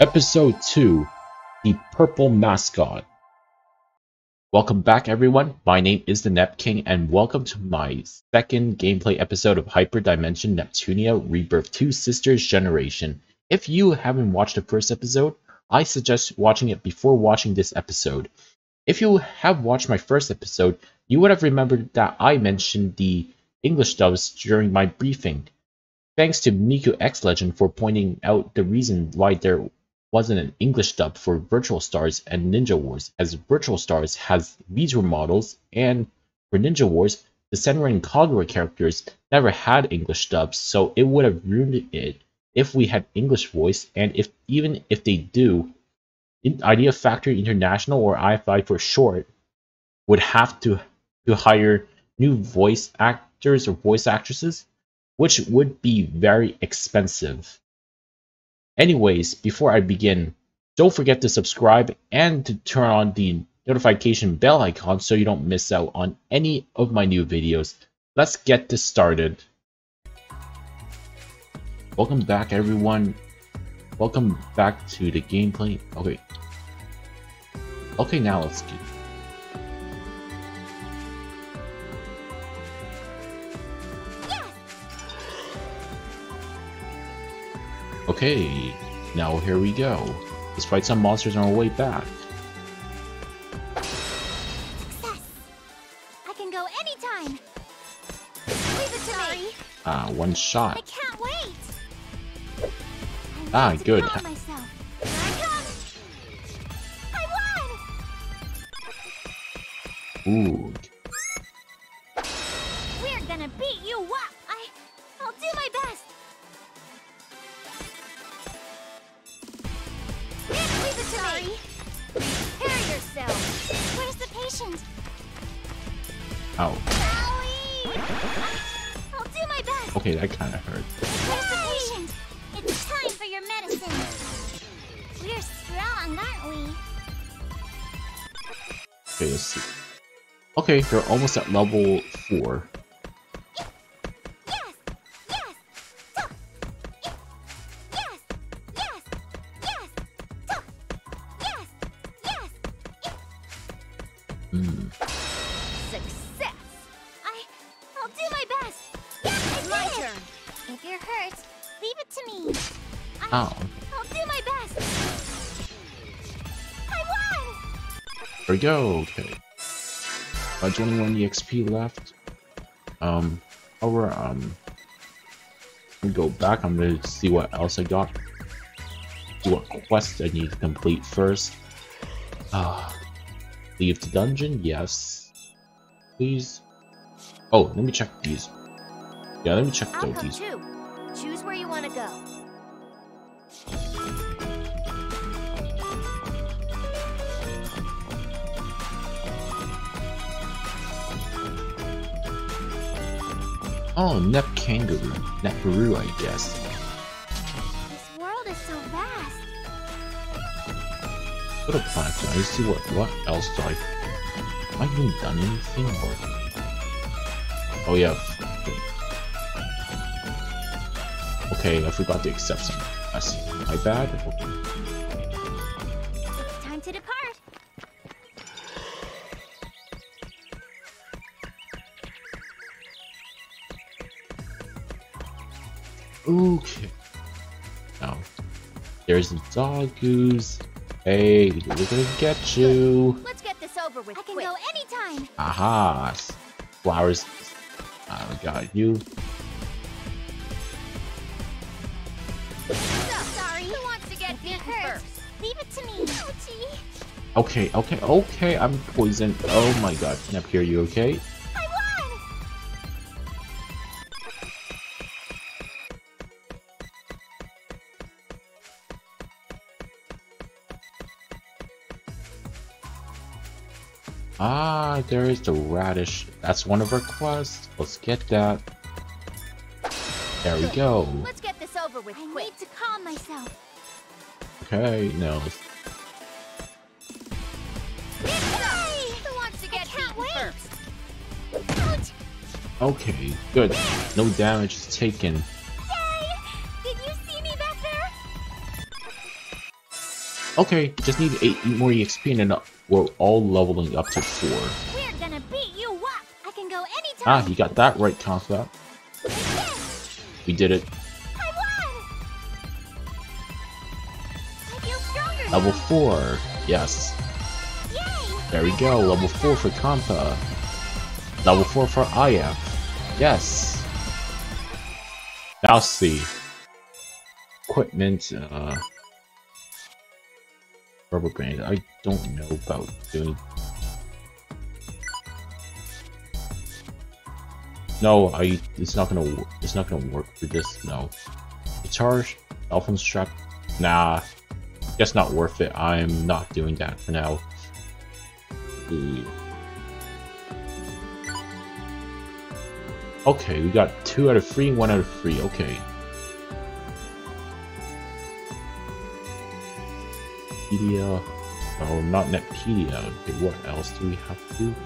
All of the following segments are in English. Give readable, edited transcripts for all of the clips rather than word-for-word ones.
Episode 2, The Purple Mascot. Welcome back everyone, my name is the Nep King and welcome to my second gameplay episode of Hyperdimension Neptunia Rebirth 2 Sisters Generation. If you haven't watched the first episode, I suggest watching it before watching this episode. If you have watched my first episode, you would have remembered that I mentioned the English dubs during my briefing. Thanks to Miku X Legend for pointing out the reason why there wasn't an English dub for Virtual Stars and Ninja Wars, as Virtual Stars has VTuber models, and for Ninja Wars, the Senran and Kagura characters never had English dubs, so it would have ruined it if we had English voice, and even if they do, Idea Factory International, or IFI for short, would have to hire new voice actors or voice actresses, which would be very expensive. Anyways, before I begin, don't forget to subscribe and to turn on the notification bell icon so you don't miss out on any of my new videos. Let's get this started. Welcome back everyone. Welcome back to the gameplay. Okay, now let's get Okay, now here we go. Let's fight some monsters on our way back. Success! I can go anytime! Leave it to me! One shot. I can't wait! Good. Myself. Here I come! I won! Ooh. We're gonna beat you up! I'll do my best! Leave it to me! Prepare yourself! Where's the patient? Ow. Owie! I'll do my best! Okay, that kind of hurt. Where's the patient? It's time for your medicine! We're strong, aren't we? Okay, let's see. Okay, they're almost at level 4. Yes! Yes! Tuck! Yes! Yes! Yes! Yes! Tuck! Yes! Yes! Success! I'll do my best! Yes, it's my turn! If you're hurt, leave it to me! Ow. I'll do my best! I won! There we go, okay. 21 EXP left. Go back, I'm gonna see what else I got. See what quest I need to complete first. Leave the dungeon, yes. Please. Oh, let me check these. Yeah, let me check I'll come these. too. Choose where you want to go. Oh, Nep Kangaroo. Neparu, I guess. This world is so vast. Go to Plankton. I see what else do I... Have I even done anything? Or... Oh yeah. Okay, I forgot to accept some. I see. My bad. Okay. It's time to depart. Okay. Now, there's the Dogoos. Hey, we're gonna get you. Let's get this over with. I can go anytime. Aha! Flowers. I got you. Sorry. Who wants to get beaten first? Leave it to me. Ouchie. Okay, I'm poisoned. Oh my god. Nep, here, you okay? I won! There is the radish. That's one of our quests. Let's get that. There we go. Let's get this over with. I need to calm myself. Okay, no. Who wants to get beaten first? Ouch! Okay, good. No damage is taken. Yay! Did you see me back there? Okay, just need 8 more EXP and then we're all leveling up to 4. We're gonna beat you up. I can go anytime. Ah, you got that right, Confa. We did it. I won. I feel stronger now. Level 4. Yes. Yay. There we go. Level 4 for Confa. Level 4 for IF. Yes. Now see. Equipment, rubber band. I don't know about doing. No, it's not gonna work for this. No. Guitar, Elfin strap. Nah. Guess not worth it. I'm not doing that for now. Okay, we got 2 out of 3, 1 out of 3. Okay. Netpedia. Oh, not Netpedia. Okay, what else do we have to do?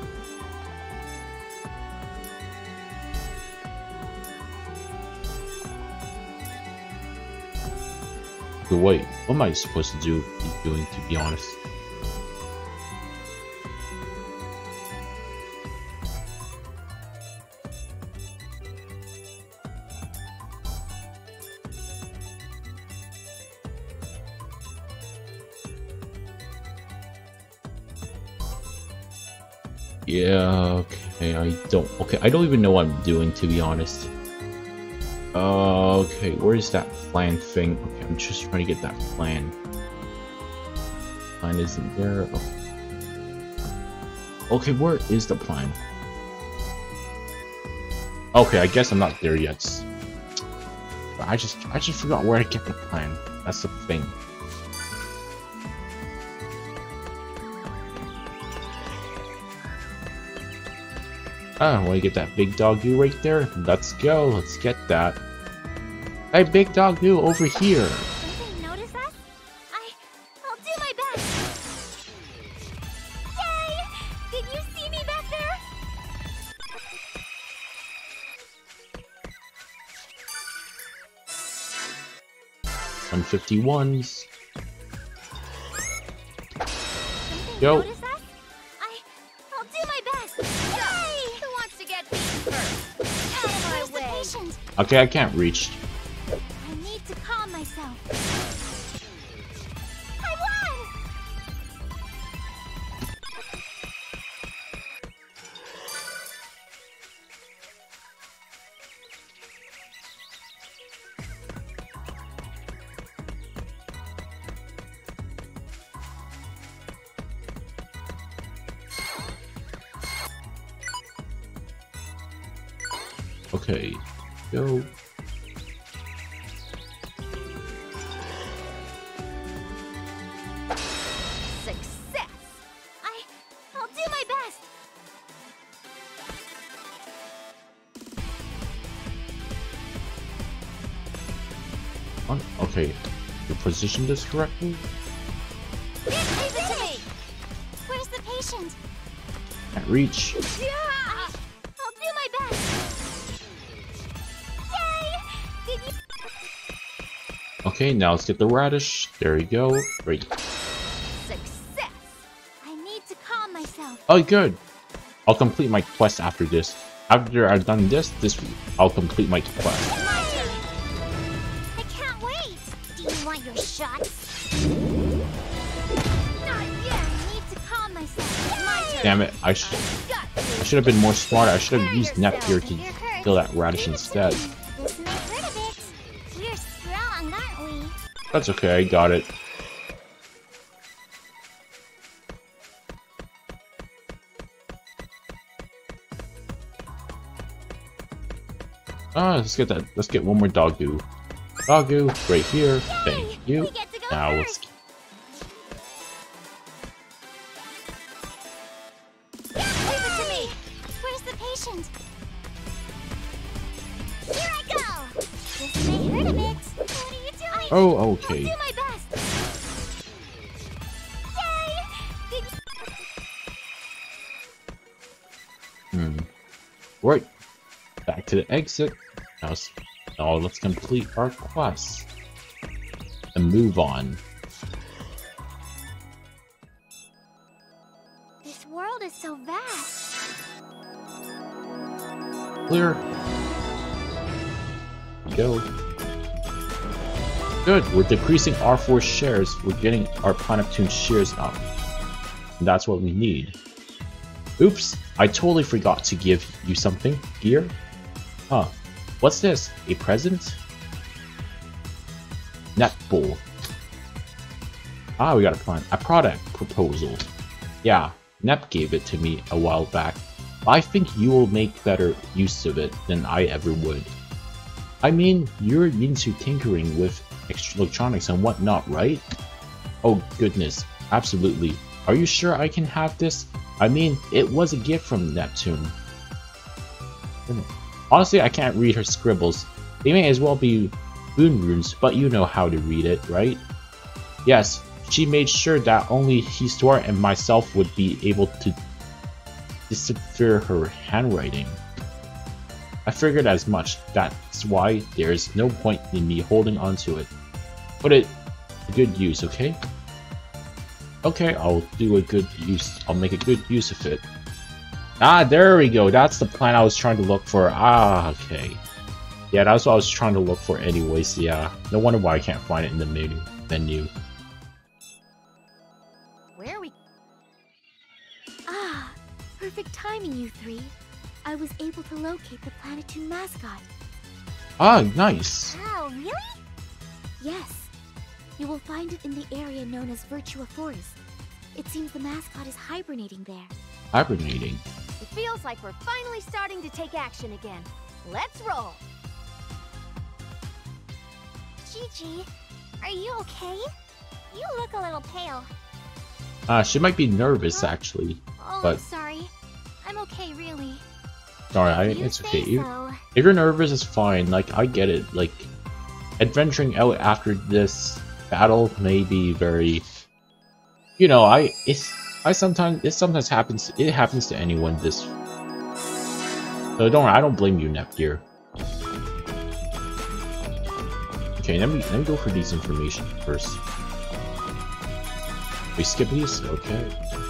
Okay, wait, what am I supposed to be doing, to be honest? Yeah, okay, I don't even know what I'm doing, to be honest. Okay, where's that plan thing? Okay, I'm just trying to get that plan. Plan isn't there. Okay, where is the plan? Okay, I guess I'm not there yet. But I just forgot where to get the plan. That's the thing. Ah, want to get that big doggo right there? Let's go. Let's get that. Hey, big doggo, over here. Don't they notice us? I'll do my best. Yay! Did you see me back there? 151s. Don't they Yo. notice us? I'll do my best. Yay! Who wants to get beaten first? Out of my way. Patient? Okay, I can't reach. I need to calm myself. I won! Okay, go. Success! I'll do my best. Okay, you positioned this correctly? Leave it to me. Where's the patient? Can't reach. Yeah! I'll do my best. Yay! Did you? Okay, now let's get the radish. There you go. Great. Success! I need to calm myself. Oh, good. I'll complete my quest after this. After I've done this, I'll complete my quest. My turn. I can't wait. Do you want your shots? Not yet. I need to calm myself. My turn. Damn it, I should have been more smart. I should have used Netpedia to kill that radish instead. This may hurt a bit. We're strong, aren't we? That's okay, I got it. Ah, let's get that. Let's get one more doggo. Doggo, right here. Thank you. We get to go Now first. let's. Leave it to me. Where's the patient? Here I go. This may hurt a bit. What are you doing? Oh, I'll okay. do my best. Yay! Did you... Right. Back to the exit. Now let's complete our quest and move on. This world is so vast. Clear. Go. Good, we're decreasing our force shares. We're getting our Planeptune shares up. And that's what we need. Oops, I totally forgot to give you something. Gear? Huh. What's this? A present? Netball. Ah, we got a product proposal. Yeah, Nep gave it to me a while back. I think you will make better use of it than I ever would. I mean, you're into tinkering with electronics and whatnot, right? Oh goodness, absolutely. Are you sure I can have this? I mean, it was a gift from Neptune. Honestly, I can't read her scribbles. They may as well be boon runes, but you know how to read it, right? Yes, she made sure that only Histoire and myself would be able to decipher her handwriting. I figured as much. That's why there's no point in me holding on to it. Put it to good use, okay? Okay, I'll do a good use. I'll make a good use of it. Ah, there we go. That's the plan I was trying to look for. Ah, okay. Yeah, that's what I was trying to look for anyways. Yeah, no wonder why I can't find it in the menu. Where are we? Ah, perfect timing, you three. I was able to locate the Planeptune mascot. Ah, nice. Wow, really? Yes. You will find it in the area known as Virtua Forest. It seems the mascot is hibernating there. Hibernating? It feels like we're finally starting to take action again. Let's roll! Gigi, are you okay? You look a little pale. She might be nervous actually. Oh, but I'm sorry. I'm okay, really. Alright, it's okay. If you're nervous, it's fine. Like, I get it. Like, adventuring out after this battle may be very, you know, it sometimes happens. It happens to anyone. This, so don't worry. I don't blame you, Nepgear. Okay, let me go for these information first. We skip these, okay.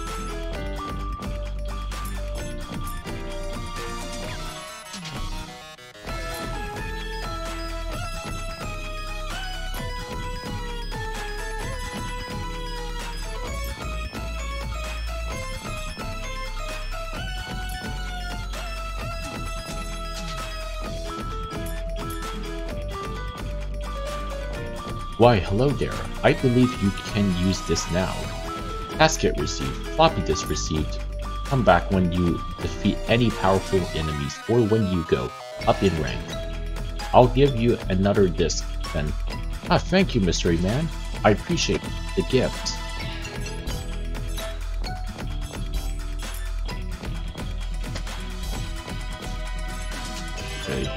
Why, hello there. I believe you can use this now. Tasket received. Floppy disk received. Come back when you defeat any powerful enemies or when you go up in rank. I'll give you another disc then. Ah, thank you, Mystery Man. I appreciate the gift. Okay.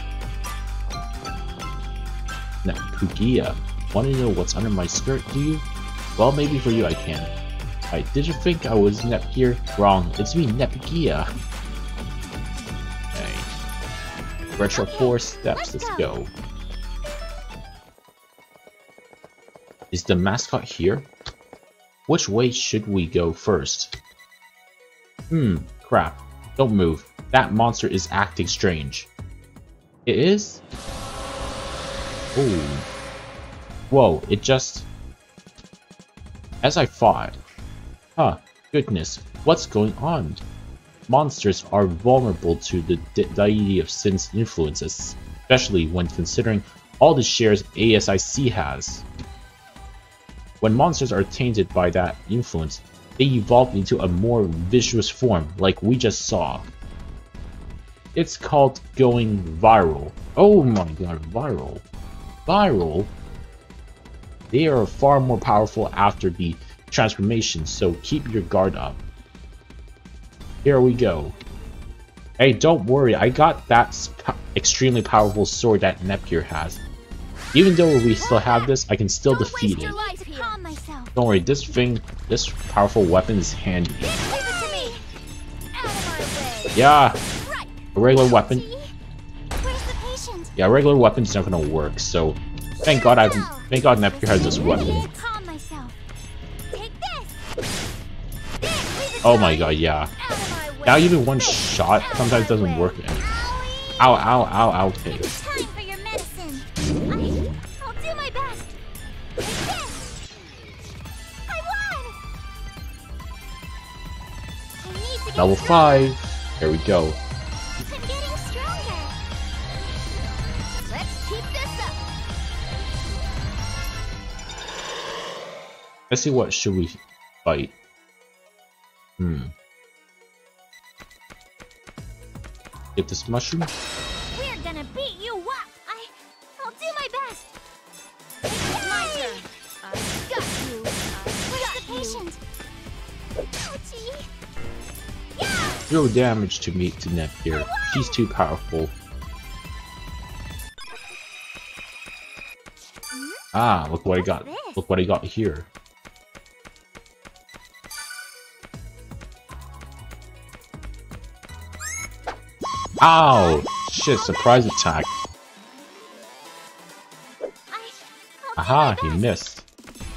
Now, Pugia. Want to know what's under my skirt, do you? Well, maybe for you I can. Right, did you think I was Nepgear? Wrong, it's me, Nepgear. Okay. Retro 4 steps, let's go. Is the mascot here? Which way should we go first? Crap. Don't move. That monster is acting strange. It is? Oh. Whoa, it just... As I thought. Huh, goodness, what's going on? Monsters are vulnerable to the deity of sin's influences, especially when considering all the shares ASIC has. When monsters are tainted by that influence, they evolve into a more vicious form, like we just saw. It's called going viral. Oh my god, viral. Viral? They are far more powerful after the transformation, so keep your guard up. Here we go. Hey, don't worry, I got that extremely powerful sword that Nepgear has. Even though we still have this, I can still defeat it. Don't worry, this powerful weapon is handy. Yeah, a regular weapon. Yeah, a regular weapon's not gonna work, so thank God Nepgear has this weapon. Oh my god, yeah. Out of my way. Now even one shot sometimes doesn't work. Ow, ow, ow, ow, okay. It's time for your medicine. I'll do my best. Like this. I won. I need to get Level stronger. 5. There we go. I'm getting stronger. Let's keep this up. Let's see, what should we fight? Get this mushroom. We're gonna beat you up. I'll do my best. It's my turn. I got you. Where's the patient? Ouchie. Yeah. 0 damage to me to Nep here. She's too powerful. Ah, look what I got. Look what I got here. Ow! Shit, surprise attack. I'll Aha, do he my best. missed.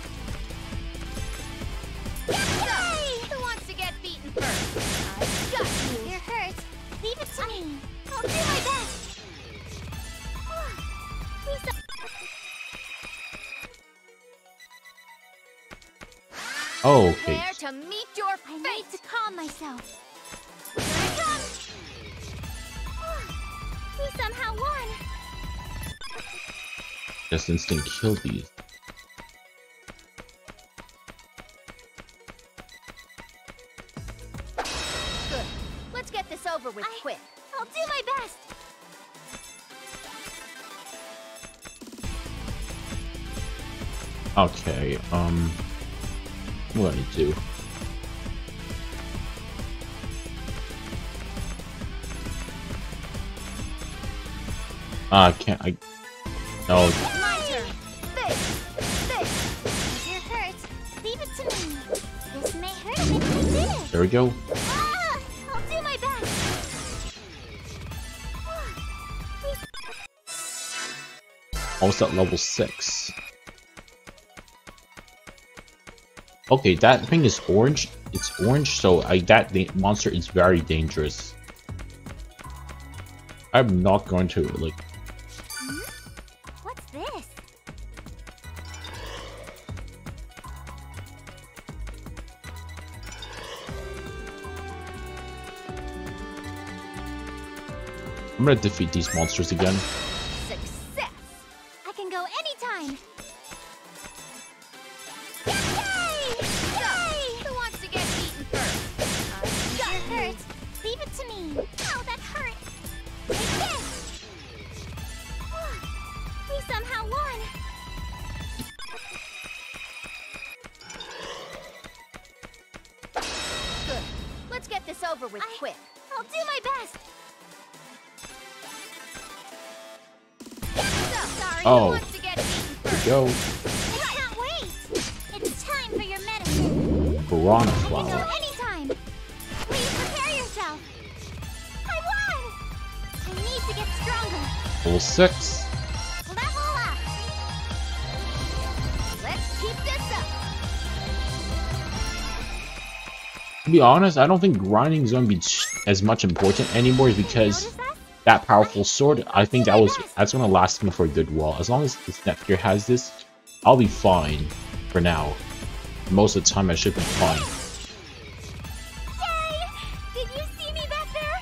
Yay! Who wants to get beaten first? I got you. If you're hurt, leave it to me. I'll do my best. Who's Oh, okay. Prepare to meet your fate. I need to calm myself. Here I come. We somehow won. Just instant kill these. Good. Let's get this over with quick. I'll do my best. Okay, what do I do? I can't, no, My turn. This. If you're hurt, leave it to me. This may hurt a bit, but I did it. there we go. I'll do my best. Almost at level 6. Okay, that thing is orange. It's orange, so that monster is very dangerous. I'm not going to, like... What's this? I'm gonna defeat these monsters again. Success! I can go anytime! Yay! Yay! Who wants to get beaten first? If you're hurt, leave it to me. Ow, that hurt! Like this! We somehow won! Good. Let's get this over with quick. I'll do my best! Sorry, Oh. who wants to get beaten There we first? go. I can't wait! It's time for your medicine! Piranha I can Flower. go anytime! Please prepare yourself! I won! I need to get stronger! Level 6. Level up! Let's keep this up! To be honest, I don't think grinding is going to be as much important anymore because Notice that? that powerful sword, I think that's going to last me for a good while. As long as this Netgear has this, I'll be fine for now. Most of the time, I should be fine. Yay! Did you see me back there?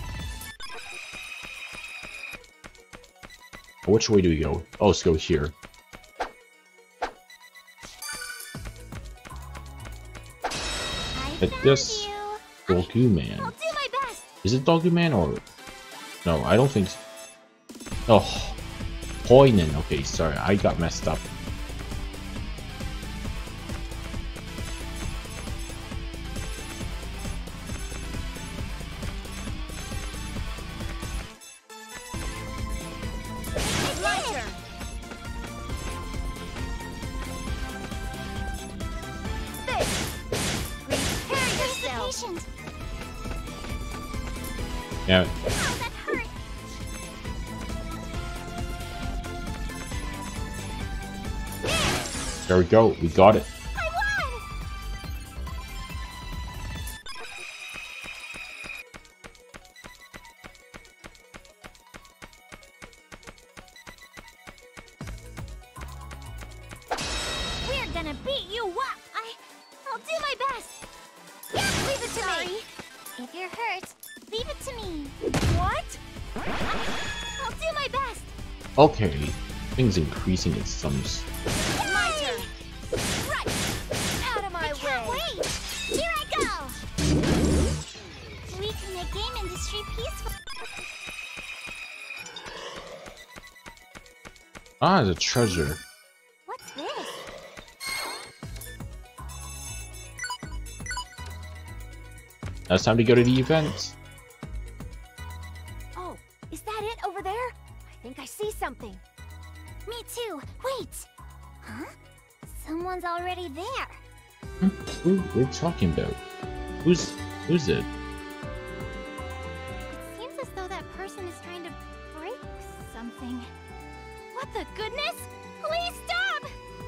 Which way do we go? Oh, let's go here. I At found this you! Dogu Man. I'll do my best! Is it Dogu Man or... No, I don't think so. Oh, Poinen. Okay, sorry, I got messed up. It's my turn! This! Prepare yourself! Patient! Yeah, Ow, that hurt! there we go. We got it. I won! gonna beat you up. I'll do my best. Yeah, leave it to me. If you're hurt, leave it to me. What? I'll do my best. Okay, things increasing in some. My turn. Right. Out of my way. Can't wait. Here I go. We can make game industry peaceful. Ah, the treasure. What's this? Now it's time to go to the event. Oh, is that it over there? I think I see something. Me too. Wait. Huh? Someone's already there. Who we're talking about? Who's it? It seems as though that person is trying to break something. What the goodness? Please stop!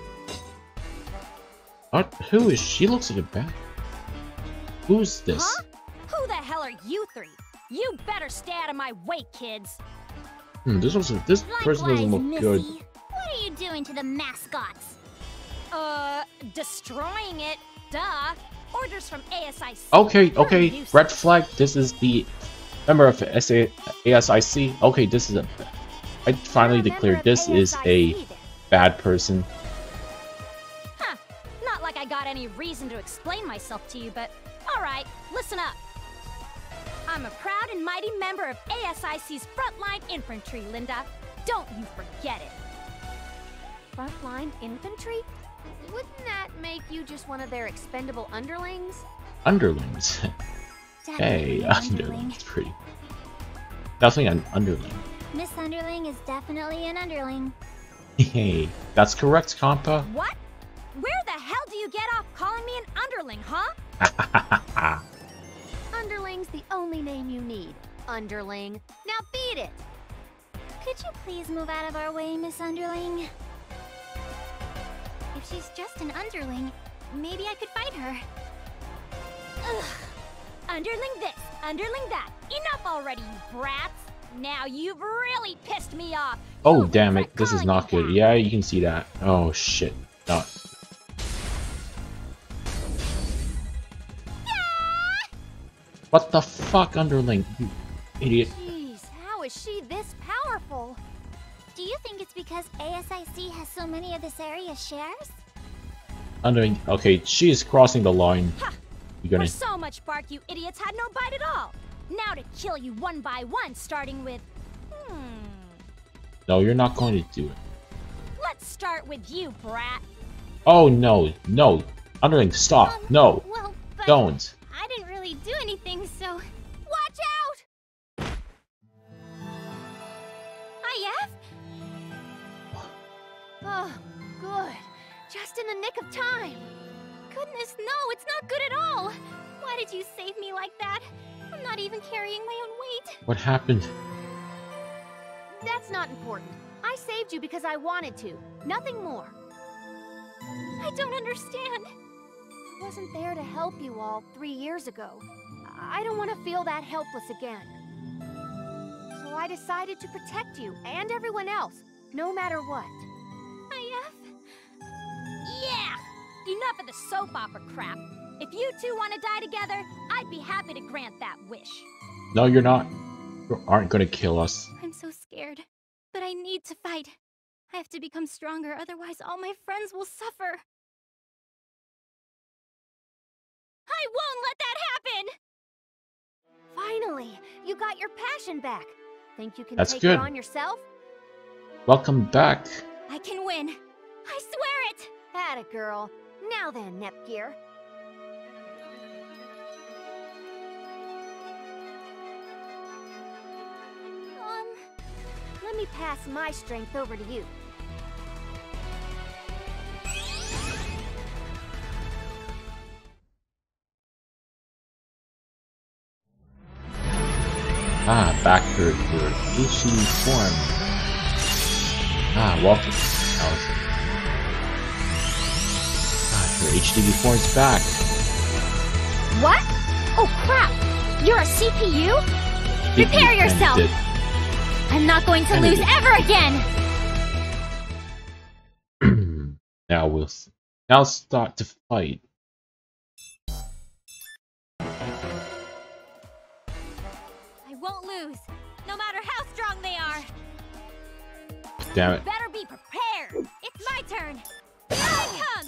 What? Who is she? Looks like a bat. Who's this? Huh? Who the hell are you three? You better stay out of my way, kids. This person doesn't look Missy. good. What are you doing to the mascots? Destroying it. Duh. Orders from ASIC. Okay, You're a okay. nuisance. Red flag. This is the member of ASIC. Okay, this is a. I finally You're a declared member of this is ASIC a then. bad person. Huh. Not like I got any reason to explain myself to you, but alright, listen up. I'm a proud and mighty member of ASIC's Frontline Infantry, Linda. Don't you forget it. Frontline infantry? Wouldn't that make you just one of their expendable underlings? Underlings. Hey, Definitely underlings. Pretty. Definitely an underling. Miss Underling is definitely an underling. Hey, that's correct, Compa. What? Where the hell do you get off calling me an underling, huh? Underling's the only name you need. Underling. Now beat it! Could you please move out of our way, Miss Underling? If she's just an underling, maybe I could fight her. Ugh. Underling this, underling that. Enough already, you brats. Now you've really pissed me off. Oh You'll damn it! regret This is calling not it good. that. Yeah, you can see that. Oh shit! Not. What the fuck, underling? You idiot! Jeez, how is she this powerful? Do you think it's because ASIC has so many of this area's shares? Underling. Okay, she is crossing the line. Ha! You're For gonna. so much bark, you idiots had no bite at all. Now to kill you one by one, starting with... No, you're not going to do it. Let's start with you, brat. Oh no, no, underling, stop! No, Well, but don't. I didn't really do anything, so... Watch out! IF? Oh, good. Just in the nick of time. Goodness, no, it's not good at all! Why did you save me like that? I'm not even carrying my own weight. What happened? That's not important. I saved you because I wanted to. Nothing more. I don't understand. I wasn't there to help you all 3 years ago. I don't want to feel that helpless again. So I decided to protect you and everyone else, no matter what. IF? Yeah! Enough of the soap opera crap. If you two want to die together, I'd be happy to grant that wish. No, you're not. You aren't gonna kill us. I'm so scared. But I need to fight. I have to become stronger, otherwise all my friends will suffer. I won't let that happen! Finally, you got your passion back. Think you can That's take good. it on yourself? Welcome back. I can win. I swear it! Atta girl. Now then, Nepgear. Let me pass my strength over to you. Ah, back for your HD form. Ah, welcome, Allison. Ah, your HD form's back. What? Oh crap! You're a CPU? Prepare yourself! Ended. I'm not going to Ended lose it. ever again! Now start to fight. I won't lose, no matter how strong they are. Damn it. Better be prepared. It's my turn. Here I come.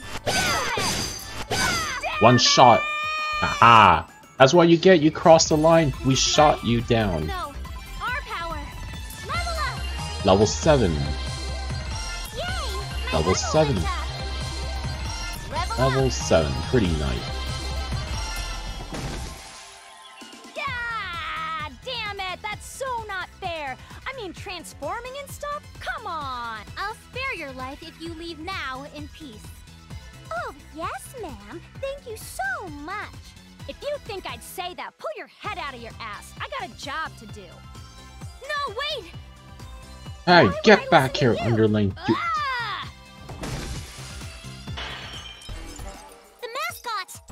Ah! One shot. Aha! That's what you get. You crossed the line. We shot you down. No, our power. Level up. Level 7. Yay! My Level 7. went up. Level 7. Pretty nice. Ah, damn it! That's so not fair. I mean, transforming and stuff? Come on! I'll spare your life if you leave now in peace. Oh, yes, ma'am. Thank you so much. If you think I'd say that, pull your head out of your ass. I got a job to do. No, wait! Hey, Why would get I back listen here, to you? underling. You, Ah! The mascot!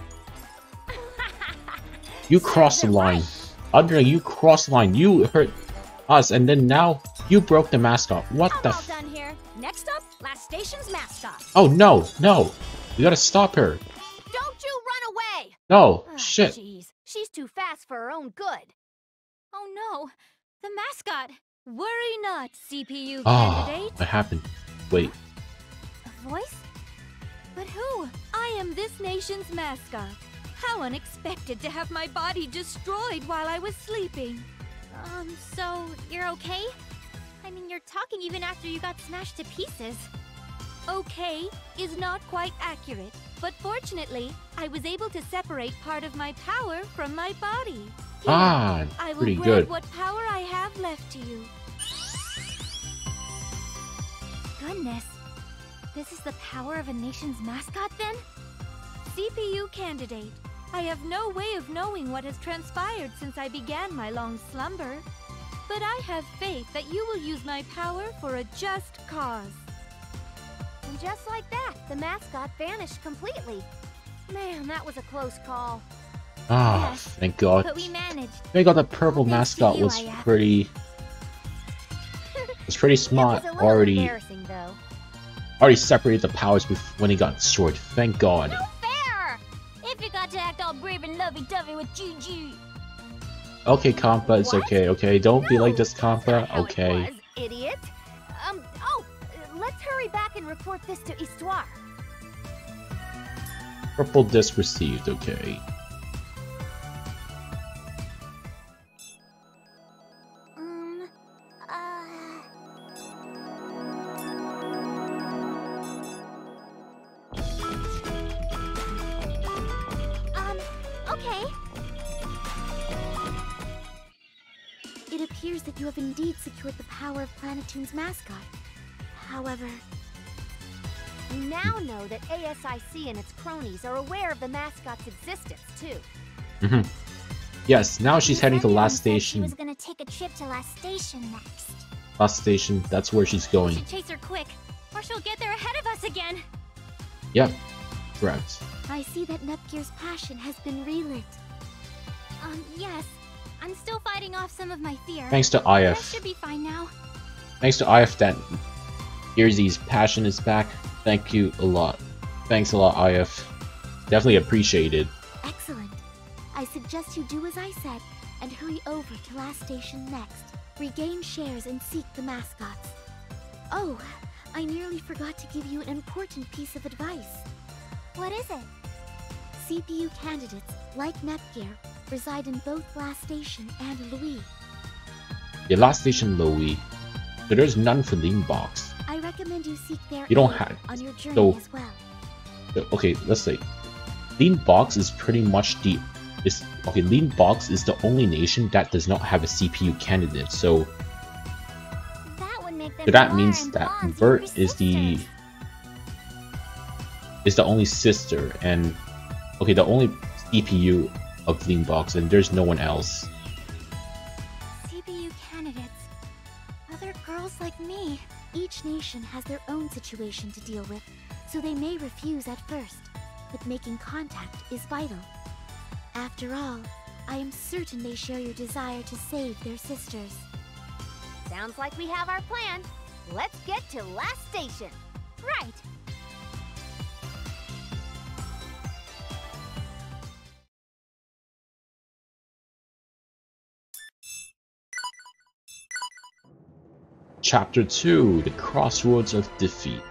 you crossed the line. Underling, you crossed the line. You hurt us, and then now you broke the mascot. What I'm the all f- done here. Next up, last station's mascot. Oh, no, no. We gotta stop her. Don't you run away! No, Ah, shit. Jeez, she's too fast for her own good. Oh no, the mascot. Worry not, CPU Ah, candidate. what happened? Wait. A voice? But who? I am this nation's mascot. How unexpected to have my body destroyed while I was sleeping. So you're okay? I mean, you're talking even after you got smashed to pieces. Okay is not quite accurate, but fortunately, I was able to separate part of my power from my body. Here, Ah, I will pretty grant good. what power I have left to you. Goodness. This is the power of a nation's mascot then? CPU candidate, I have no way of knowing what has transpired since I began my long slumber. But I have faith that you will use my power for a just cause. And just like that, the mascot vanished completely. Man, that was a close call. Ah, Yes, thank God. But we managed. Thank God the purple Thanks to mascot you, was Aya. pretty... was pretty It smart. was a little Already embarrassing, though. separated the powers when he got destroyed. Thank God. No fair! If you got to act all brave and lovey-dovey with Gigi. Okay, Compa, it's What? okay, okay? Don't be like this, That's not Compa. how Okay. it was, idiot. Let's hurry back and report this to Histoire. Purple disc received, okay. Okay. It appears that you have indeed secured the power of Planetoon's mascot. However, We now know that ASIC and its cronies are aware of the mascot's existence, too. Yes, now she's heading to everyone Last said She Station. was gonna take a trip to Last Station next. Last Station, that's where she's We going. should chase her quick, or she'll get there ahead of us again. Yep, correct. I see that Nepgear's passion has been relit. Yes. I'm still fighting off some of my fear. Thanks to But I IF. should be fine now. Thanks to IF that Earzy's passion is back. Thank you a lot. Thanks a lot, IF. Definitely appreciated. Excellent. I suggest you do as I said and hurry over to Last Station next. Regain shares and seek the mascots. Oh, I nearly forgot to give you an important piece of advice. What is it? CPU candidates, like Nepgear, reside in both Last Station and Louis. Yeah, Last Station Louis. But there's none for Leanbox. I recommend you seek their You don't aid have- on your journey so- as well. Okay, let's say Leanbox is pretty much the Leanbox is the only nation that does not have a CPU candidate. So That would make them that Noir means and that Bond's Vert younger is the sisters. only sister, and the only CPU of Leanbox, and there's no one else. CPU candidates. Other girls like me. Each nation has their own situation to deal with, so they may refuse at first, but making contact is vital. After all, I am certain they share your desire to save their sisters. Sounds like we have our plan. Let's get to Last Station. Right. Chapter 2, The Crossroads of Defeat.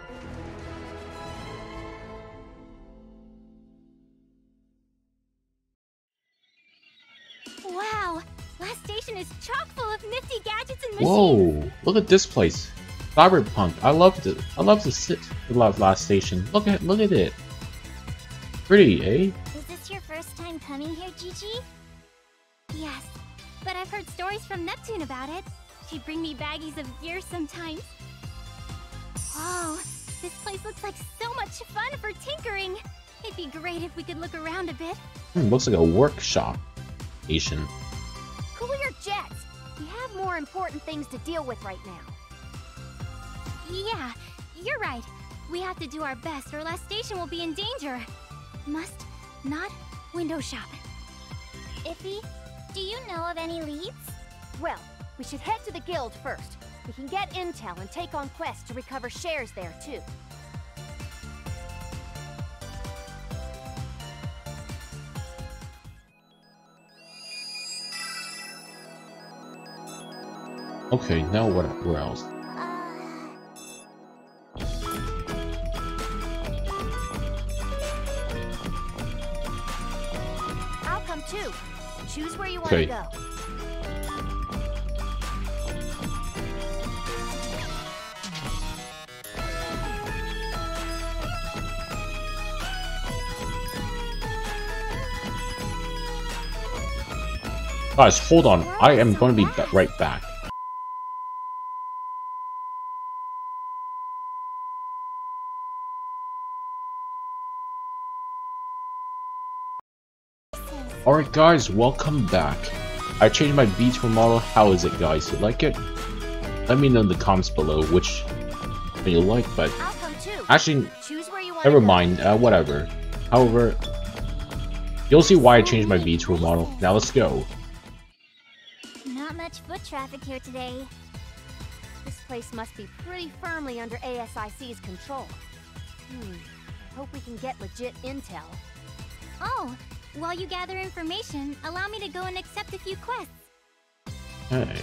Wow, last station is chock full of nifty gadgets and machines. Whoa, look at this place. Cyberpunk. I love it. I love the last station. Look at it. Pretty, eh? Is this your first time coming here, Gigi? Yes, but I've heard stories from Neptune about it. She'd bring me baggies of gear sometimes. Oh, this place looks like so much fun for tinkering. It'd be great if we could look around a bit. Looks like a workshop station. Cool your jets. We have more important things to deal with right now. Yeah, you're right. We have to do our best or last station will be in danger. Must not window shop. Iffy, do you know of any leads? Well, we should head to the guild first. We can get intel and take on quests to recover shares there, too. Okay, now what? Where else? I'll come too. Choose where you want Okay. to go. Guys, hold on. I am going to be right back. Alright guys, welcome back. I changed my V2 model. How is it, guys? You like it? Let me know in the comments below which one you like, but I'll come too. actually, Choose where you want never to go. mind, whatever. However, you'll see why I changed my V2 model. Now let's go. Not much foot traffic here today. This place must be pretty firmly under ASIC's control. I hope we can get legit intel. Oh, while you gather information, allow me to go and accept a few quests. Hey.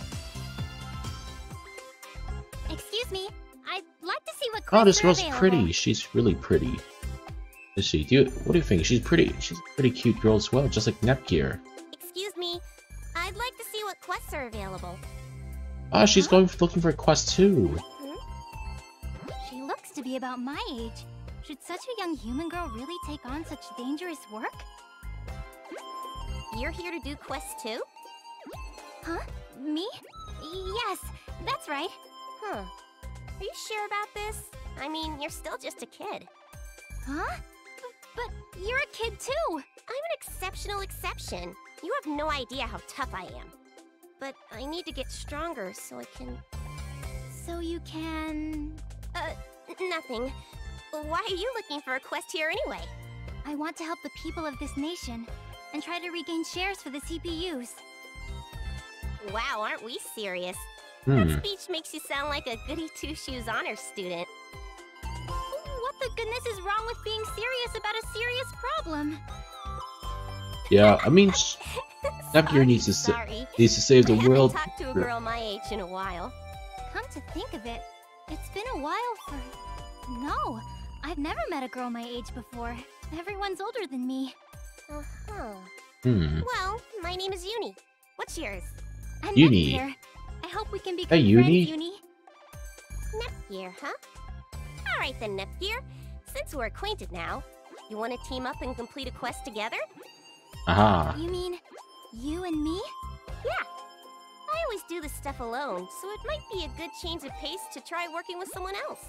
Excuse me, I'd like to see what quests Oh, this are girl's available. pretty. She's really pretty. Is she? What do you think? She's pretty. She's a pretty cute girl as well, just like Nepgear. Excuse me, I'd like to see what quests are available. Ah, she's looking for a quest too. She looks to be about my age. Should such a young human girl really take on such dangerous work? You're here to do quests too? Huh? Me? Yes, that's right. Huh. Are you sure about this? I mean, you're still just a kid. Huh? But you're a kid too! I'm an exceptional exception. You have no idea how tough I am. But I need to get stronger so I can... So you can... Nothing. Why are you looking for a quest here anyway? I want to help the people of this nation and try to regain shares for the CPUs. Wow, aren't we serious? Hmm. That speech makes you sound like a goody two-shoes honors student. What the goodness is wrong with being serious about a serious problem? Yeah, I mean, Nepgear needs to Sorry. save the I world. haven't talked to a girl my age in a while. Come to think of it, it's been a while for... No, I've never met a girl my age before. Everyone's older than me. Uh-huh. Hmm. Well, my name is Uni. What's yours? I'm Uni. Nepgear. I hope we can be Hey, good Uni. friends, Uni. Nepgear, huh? Alright then, Nepgear. Since we're acquainted now, you want to team up and complete a quest together? Aha. You mean you and me? Yeah. I always do this stuff alone, so it might be a good change of pace to try working with someone else.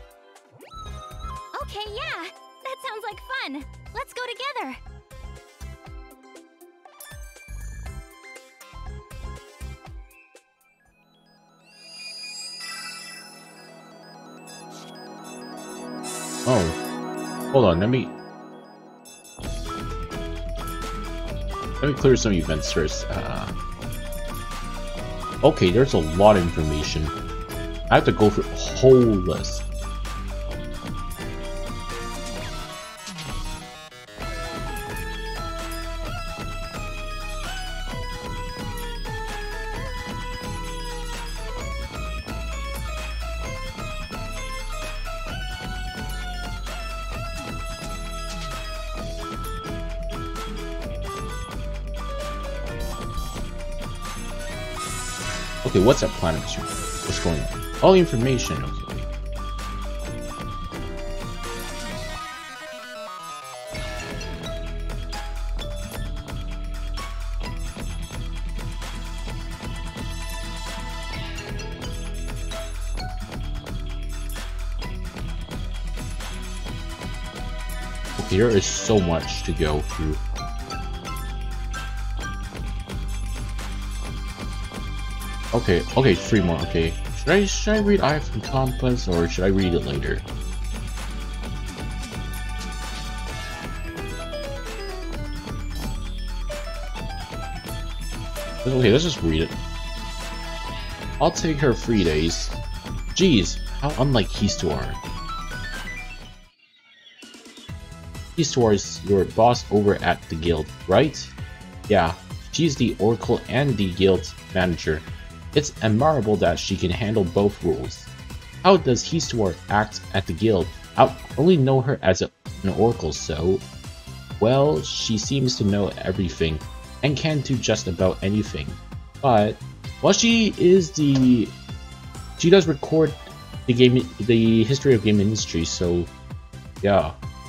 Okay, yeah. That sounds like fun. Let's go together. Oh. Hold on, let me clear some events first. Okay, there's a lot of information. I have to go through a whole list. Okay, what's at Planet Zoo? What's going on? All the information, okay. Okay, there is so much to go through. Okay, 3 more, okay. Should I read Eye from Compass or should I read it later? Okay, let's just read it. I'll take her 3 days. Jeez, how unlike Histoire. Histoire is your boss over at the guild, right? Yeah, she's the Oracle and the guild manager. It's admirable that she can handle both roles. How does Histoire act at the guild? I only know her as an Oracle, so... Well, she seems to know everything, and can do just about anything. But, well, she does record the history of game industry, so... yeah.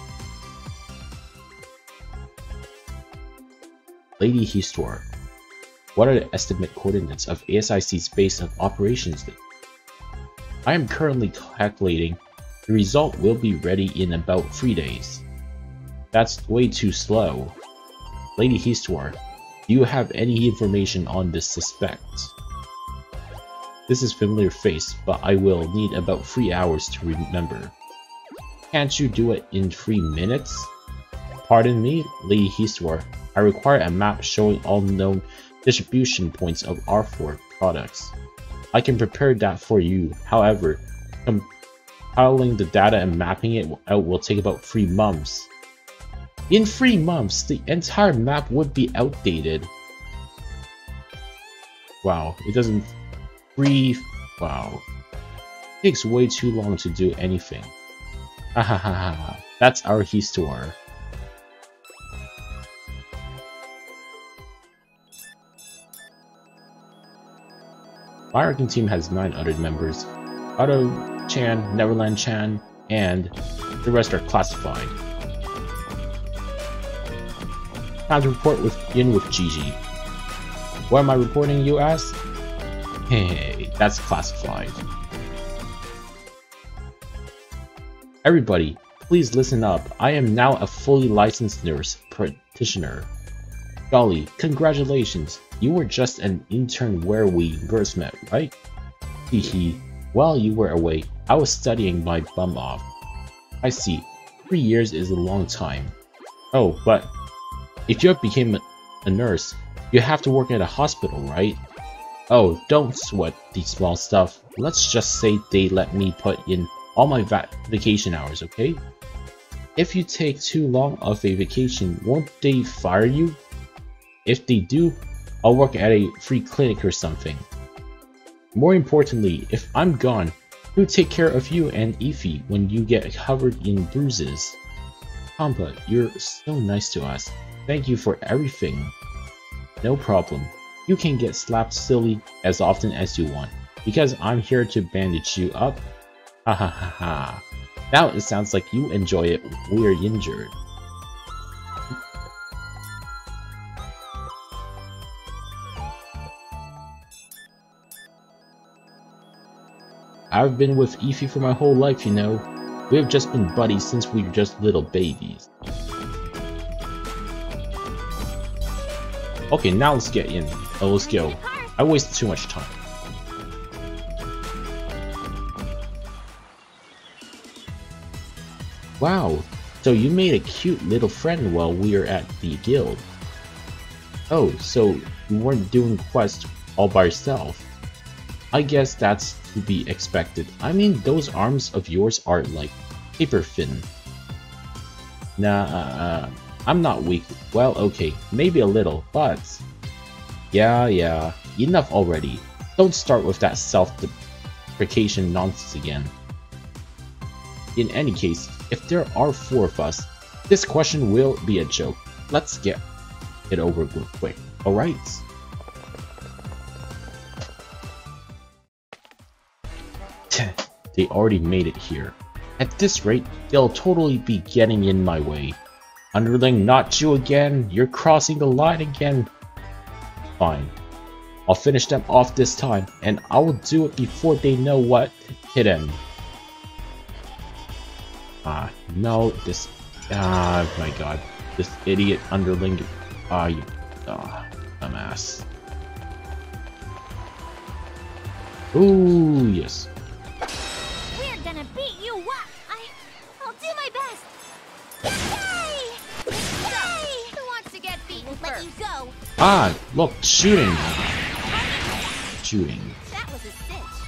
Lady Histoire. What are the estimate coordinates of ASIC's base of operations? I am currently calculating. The result will be ready in about 3 days. That's way too slow. Lady Histoire, do you have any information on this suspect? This is a familiar face, but I will need about 3 hours to remember. Can't you do it in 3 minutes? Pardon me, Lady Histoire. I require a map showing all known distribution points of R4 products. I can prepare that for you. However, compiling the data and mapping it out will take about 3 months. In 3 months, the entire map would be outdated. Wow, it doesn't... Wow. It takes way too long to do anything. Hahaha, that's our Histoire. My working team has 9 other members. Otto-chan, Neverland-chan, and the rest are classified. Time to report in with Gigi. What am I reporting, you ask? Hey, that's classified. Everybody, please listen up. I am now a fully licensed nurse practitioner. Golly, congratulations. You were just an intern where we first met, right? Hehe. While you were away, I was studying my bum off. I see. 3 years is a long time. Oh, but if you became a nurse, you have to work at a hospital, right? Oh, don't sweat the small stuff. Let's just say they let me put in all my vacation hours, okay? If you take too long of a vacation, won't they fire you? If they do, I'll work at a free clinic or something. More importantly, if I'm gone, who'll take care of you and Ify when you get covered in bruises? Kampa, you're so nice to us. Thank you for everything. No problem. You can get slapped silly as often as you want, because I'm here to bandage you up. Ha ha ha ha. Now it sounds like you enjoy it when we're injured. I've been with Ify for my whole life, you know. We have just been buddies since we were just little babies. Okay, now let's get in. Let's go. I wasted too much time. Wow, so you made a cute little friend while we were at the guild. Oh, so you weren't doing quests all by yourself. I guess that's to be expected. I mean, those arms of yours are like paper thin. Nah, I'm not weak. Well, okay, maybe a little, but... Yeah, enough already. Don't start with that self-deprecation nonsense again. In any case, if there are 4 of us, this question will be a joke. Let's get it over with quick, alright? They already made it here. At this rate, they'll totally be getting in my way. Underling, not you again! You're crossing the line again! Fine. I'll finish them off this time, and I will do it before they know what hit them. No, this... my god. This idiot underling... dumbass. Ooh, yes. We're gonna beat you up! I'll do my best! Yay! Yay! Who wants to get beaten Let first? you go! Look, shooting! Shooting. That was a cinch.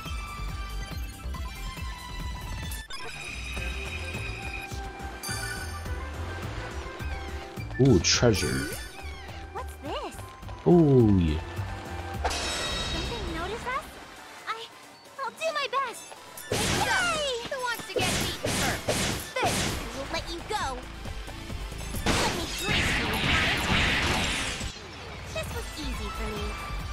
Ooh, treasure. What's this? Ooh, yeah. Something notice us? I'll do my best! Yay! Who wants to get beaten first? This! I will let you go! Let me grace you with my attack! This was easy for me.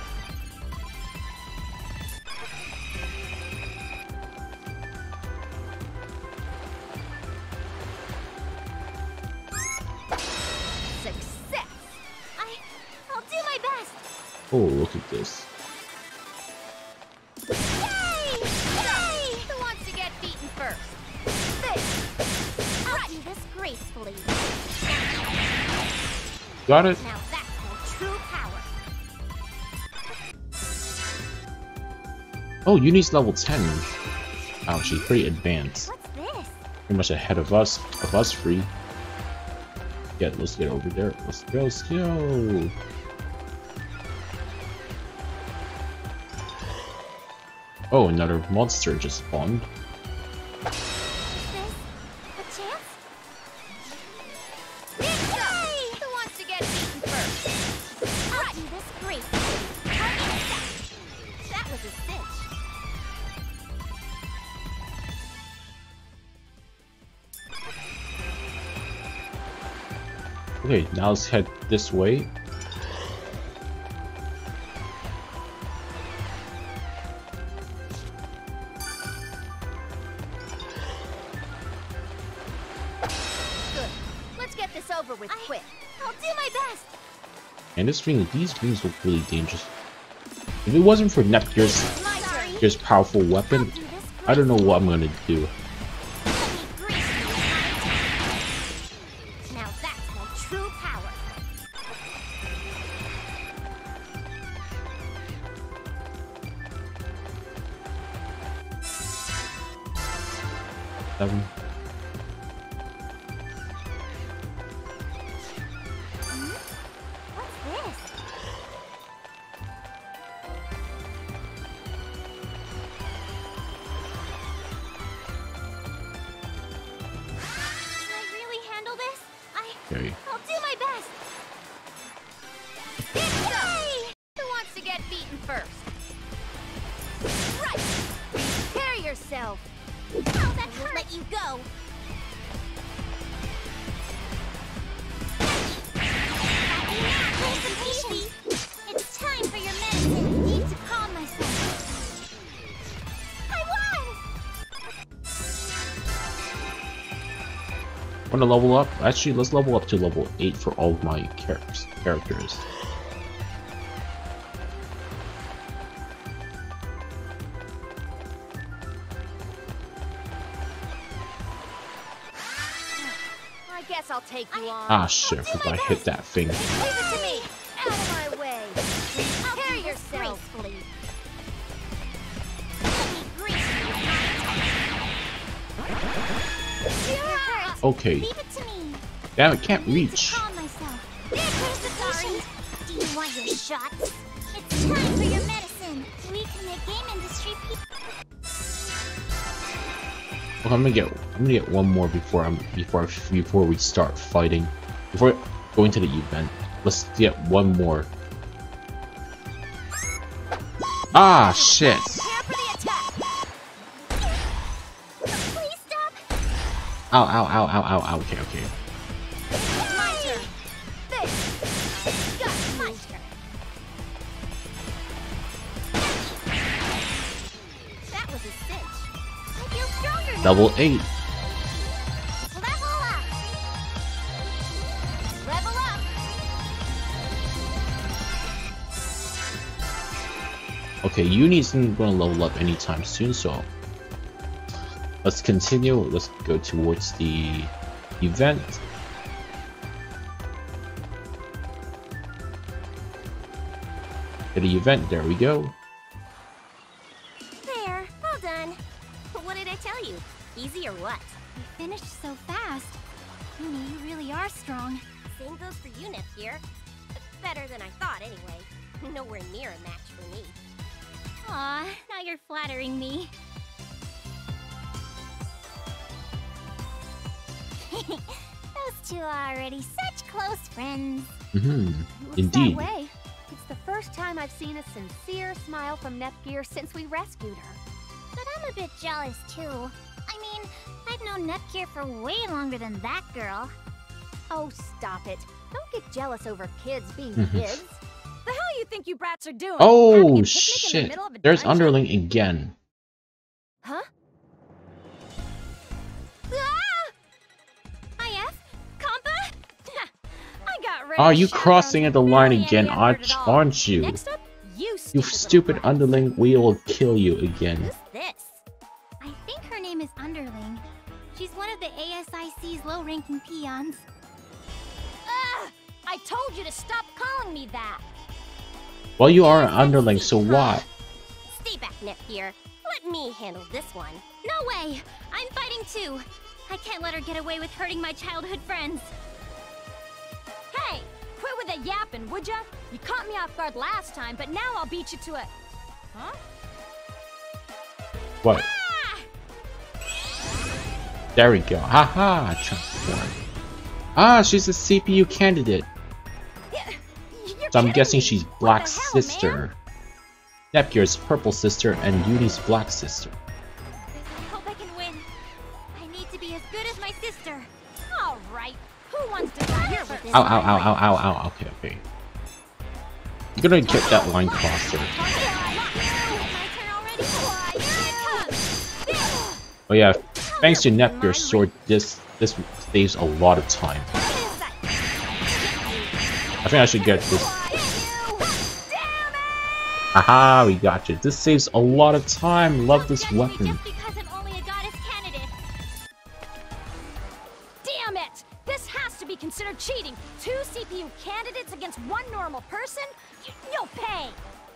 Success! I'll do my best! Oh, look at this. Yay! Yay! Who wants to get beaten first? This! I'll do this gracefully. Got it? Now that's my true power. Oh, Uni's level 10. Wow, she's pretty advanced. What's this? Pretty much ahead of us free. Yeah, let's get over there. Let's go. Oh, another monster just spawned. Is this a chance? Yay! Who wants to get beaten first? I'll do this gracefully. That was a cinch. Okay, now let's head this way. Good. Let's get this over with quick. I'll do my best. And these rings look really dangerous. If it wasn't for Nepgear's My turn. Gear's powerful weapon, I'll do this I don't know what I'm gonna do. Let me grace you with my attack. Now that's my true power. Seven. What's this? Can I really handle this? Okay. I'll do my best. Yay! Who wants to get beaten first? Right! Prepare yourself! Oh, that hurt. Let you go. Easy. It's time for your medicine. Need to calm myself. I won! Want to level up? Actually, let's level up to level 8 for all of my characters. I guess I'll take you on. Ah, shit, I forgot I hit that thing. Leave it to me! Out of my way! I'll Prepare do this yourself! gracefully. Let me grace you with my attack. Yeah! Okay. Leave it to me. Damn, I can't Need reach. to calm myself. Where's the patient? Do you want your shots? It's time for your medicine. We can make game industry people. Well, I'm gonna get one more before we start fighting. Before going to the event, let's get one more. Ah, shit! Prepare for the attack! Please stop. Ow. Okay. My turn! This! Got My you! turn. That was a cinch. I feel Double 8. Level up! Level up! Okay, Uni isn't going to level up anytime soon, so let's continue. Let's go towards the event. To the event, there we go. There, all done. What did I tell you? Easy or what? You finished so fast. Uni, you really are strong. Same goes for you, Nepgear. Better than I thought, anyway. Nowhere near a match for me. Aw, now you're flattering me. Those two are already such close friends. Looks Indeed. that way. It's the first time I've seen a sincere smile from Nepgear since we rescued her. But I'm a bit jealous, too. I mean, I've known Nepgear for way longer than that girl. Oh, stop it. Don't get jealous over kids being kids. The hell you think you brats are doing? Having Oh a picnic in the shit! middle of a There's dungeon? Underling again. Huh? IF? Compa? I got rid Are of you Shadow crossing at the line barely again, any effort at all. aren't you? Next up, you You stupid little Underling, we will kill you again. Who's this? I think her name is Underling. She's one of the ASIC's low-ranking peons. Ugh! I told you to stop calling me that. Well, you are an Underling, so what? Stay back, Nepgear. Let me handle this one. No way! I'm fighting too! I can't let her get away with hurting my childhood friends. Hey, quit with the yapping, would ya? You caught me off guard last time, but now I'll beat you to it. Huh? What? Ah! There we go. Haha, transform. Ah, she's a CPU candidate. You're So I'm kidding guessing me. she's What Black's the hell, sister. Nepgear's purple sister and Uni's black sister. I hope I can win. I need to be as good as my sister. Man? All right. Who wants to die here with this? Ow, ow, ow, ow, ow, ow. Okay, okay. You're gonna get that line crosser. My turn already? Oh yeah, thanks to Nepgear's sword, this saves a lot of time. I think I should get this. Aha, we got you. This saves a lot of time. Love this weapon. Just because I'm only a goddess candidate. Damn it! This has to be considered cheating. 2 CPU candidates against 1 normal person? You'll pay!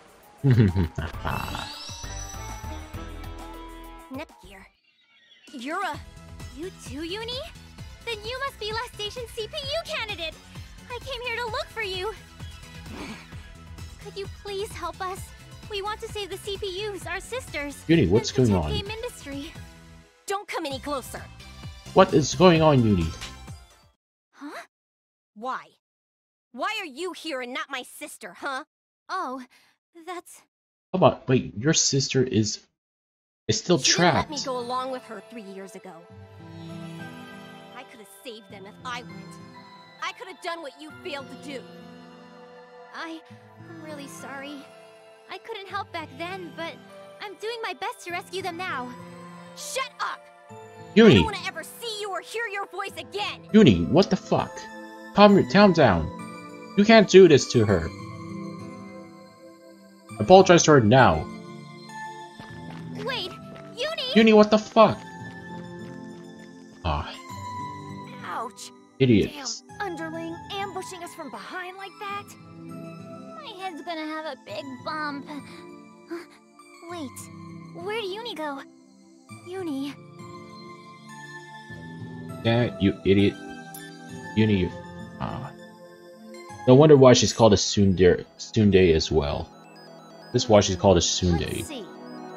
Nepgear. You're a... You too, Uni? Then you must be Last Station CPU candidate! I came here to look for you! Could you please help us? We want to save the CPUs, our sisters. Uni, what's and going protect on? game industry. Don't come any closer. What is going on, Uni? Huh? Why? Why are you here and not my sister, huh? Oh, that's... How about, wait, your sister is still She didn't let me trapped. go along with her 3 years ago. I could have saved them if I went. I could have done what you failed to do. I'm really sorry. I couldn't help back then, but I'm doing my best to rescue them now. Shut up! I Uni, don't want to ever see you or hear your voice again! Uni, what the fuck? Calm down. You can't do this to her. Apologize to her now. Wait, Uni! Uni, what the fuck? Ah, Ouch! idiots. Damn, Underling ambushing us from behind like that? My head's gonna have a big bump. Huh? Wait, where'd Uni go? Uni... Yeah, you idiot. Uni, you... No wonder why she's called a tsundere as well. This is why she's called a tsundere. Let's see.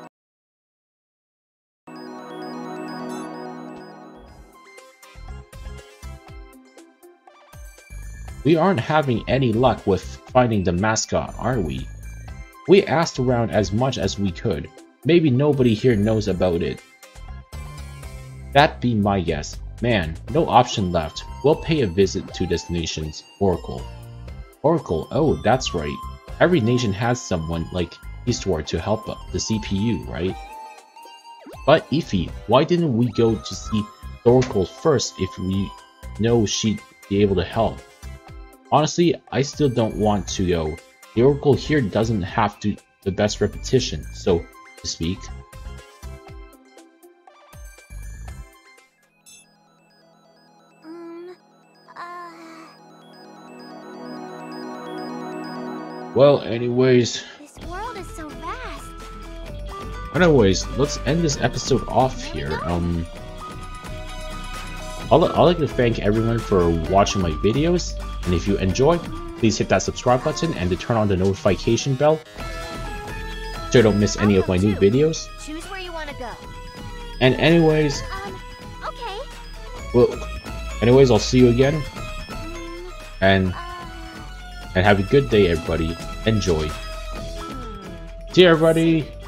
We aren't having any luck with finding the mascot, are we? We asked around as much as we could. Maybe nobody here knows about it. That'd be my guess. Man, no option left. We'll pay a visit to this nation's Oracle. Oracle, oh, that's right. Every nation has someone like Eastward to help the CPU, right? But Ify, why didn't we go to see Oracle first if we know she'd be able to help? Honestly, I still don't want to go. The Oracle here doesn't have the best reputation, so to speak. Well, anyways. This world is so vast. Anyways, let's end this episode off here. I'd like to thank everyone for watching my videos, and if you enjoyed, please hit that subscribe button and to turn on the notification bell so you don't miss any of my new videos. Choose where you want to go. And anyways, Okay. well, anyways, I'll see you again, and have a good day, everybody. Enjoy. See you, everybody.